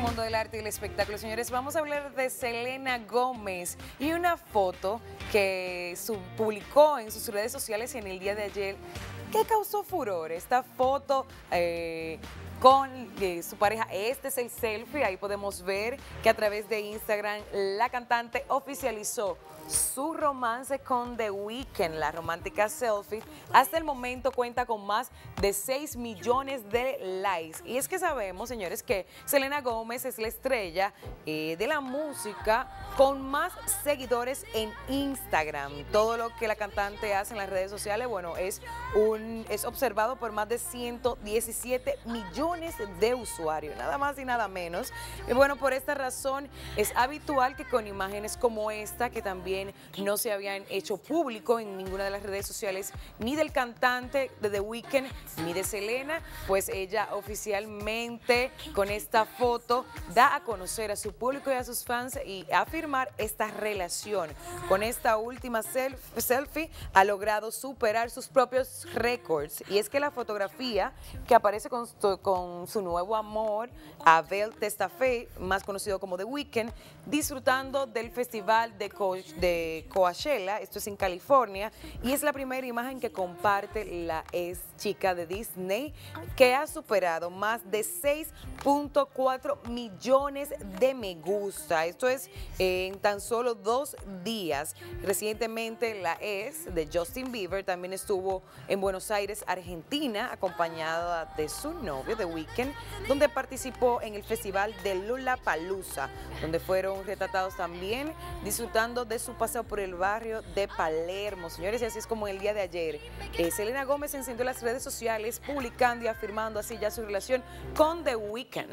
mundo del arte y el espectáculo, señores, vamos a hablar de Selena Gómez y una foto que publicó en sus redes sociales en el día de ayer que causó furor. Esta foto con su pareja, este es el selfie, ahí podemos ver que a través de Instagram la cantante oficializó su romance con The Weeknd, la romántica selfie. Hasta el momento cuenta con más de 6 millones de likes. Y es que sabemos, señores, que Selena Gómez es la estrella de la música con más seguidores en Instagram. Todo lo que la cantante hace en las redes sociales, bueno, es observado por más de 117 millones de usuarios, nada más y nada menos. Y bueno, por esta razón es habitual que con imágenes como esta, que también no se habían hecho público en ninguna de las redes sociales, ni del cantante de The Weeknd, ni de Selena, pues ella oficialmente con esta foto da a conocer a su público y a sus fans y afirmar esta relación. Con esta última selfie ha logrado superar sus propios récords, y es que la fotografía que aparece con su nuevo amor, Abel Tesfaye, más conocido como The Weeknd, disfrutando del festival de Coachella, esto es en California, y es la primera imagen que comparte la ex chica de Disney, que ha superado más de 6.4 millones de me gusta. Esto es en tan solo 2 días. Recientemente la ex de Justin Bieber también estuvo en Buenos Aires, Argentina, acompañada de su novio, The Weeknd, donde participó en el festival de Lollapalooza, donde fueron retratados también disfrutando de su paseo por el barrio de Palermo. Señores, y así es como el día de ayer Selena Gómez encendió las redes sociales publicando y afirmando así ya su relación con The Weeknd.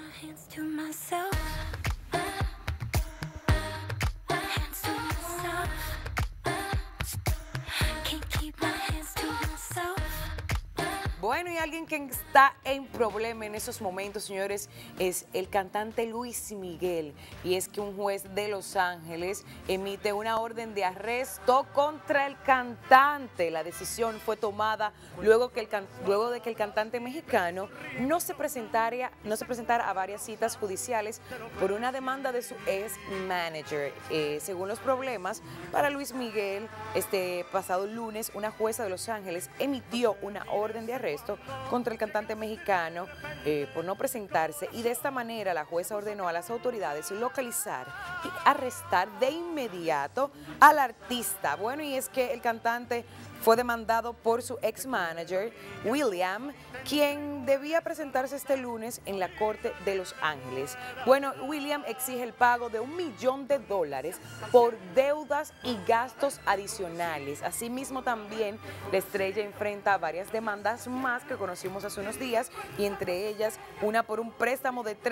Bueno, y alguien que está en problema en esos momentos, señores, es el cantante Luis Miguel. Y es que un juez de Los Ángeles emite una orden de arresto contra el cantante. La decisión fue tomada luego de que el cantante mexicano no se presentara a varias citas judiciales por una demanda de su ex manager. Según los problemas, para Luis Miguel, este pasado lunes, una jueza de Los Ángeles emitió una orden de arresto contra el cantante mexicano por no presentarse, y de esta manera la jueza ordenó a las autoridades localizar y arrestar de inmediato al artista. Bueno, y es que el cantante fue demandado por su ex manager, William, quien debía presentarse este lunes en la Corte de Los Ángeles. Bueno, William exige el pago de $1 millón por deudas y gastos adicionales. Asimismo, también la estrella enfrenta varias demandas más que conocimos hace unos días, y entre ellas una por un préstamo de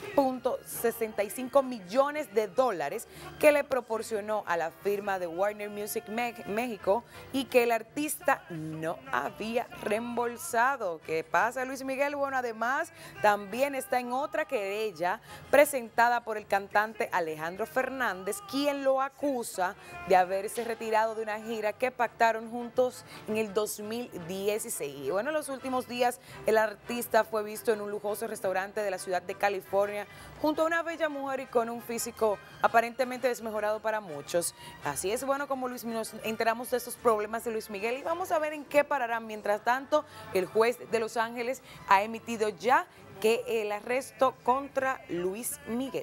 $3.65 millones que le proporcionó a la firma de Warner Music México y que el artista no había reembolsado. ¿Qué pasa, Luis Miguel? Bueno, además también está en otra querella presentada por el cantante Alejandro Fernández, quien lo acusa de haberse retirado de una gira que pactaron juntos en el 2016. Y bueno, en los últimos días el artista fue visto en un lujoso restaurante de la ciudad de California junto a una bella mujer y con un físico aparentemente desmejorado para muchos. Así es, bueno, como nos enteramos de estos problemas de Luis Miguel, y vamos a ver en qué pararán. Mientras tanto, el juez de Los Ángeles ha emitido ya que el arresto contra Luis Miguel.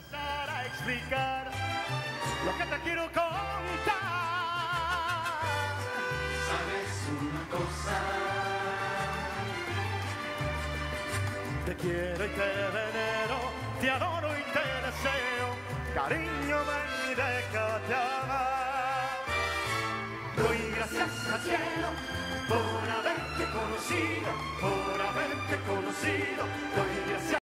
Lo que te quiero contar. ¿Sabes una cosa? Te quiero y te venero, te adoro y te deseo. Cariño, ven y déjate amar. Doy gracias al cielo por haberte conocido, por haberte conocido. Doy gracias.